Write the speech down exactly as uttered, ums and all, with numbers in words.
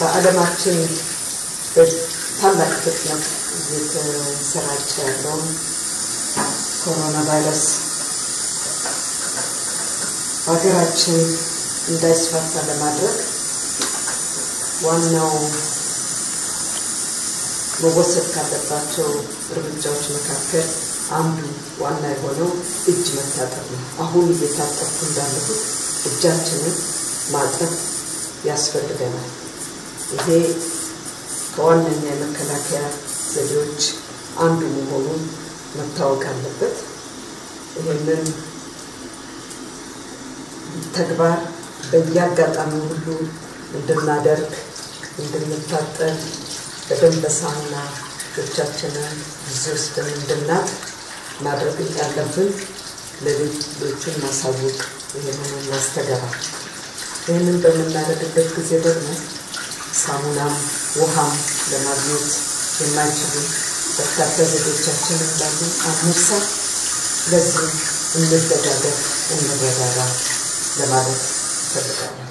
በአለማችን በታላቅ ፍጥነት እየተሰራጨ ያለው ኮሮና ቫይረስ ሀገራችን እንዳይስፋፋ ለማድረግ ዋናው መወሰድ ካለባቸው እርምጃዎች መካከል አንዱ ዋና የሆነው እጅ መታጠብ ነው። አሁን እየታጠብኩ እንዳለሁት እጃችንን ማጠብ ያስፈልገናል። ይሄ ከዋነኛ የመከላከያ ዘዴዎች አንዱ መሆኑን መታወቅ አለበት። ይሄንን ተግባር በየአጋጣሚው ሁሉ እንድናደርግ እንድንታጠብ በደንብ ሳህና እጆቻችንን ጊዜውስጥን እንድናጥ ማድረግ ያለብን ለሌሎችን ማሳወቅ ይሄንን ማስተጋባ ይሄንን በመናደድበት ጊዜ ደግሞ ሳሙናም ውሃም ለማግኘት የማይችሉ በርካታ ዘዴዎቻችን እንዳሉ አምሳ ለዚህ እንደደጋገፍ እንደደጋጋ ለማለት ፈልጋለሁ።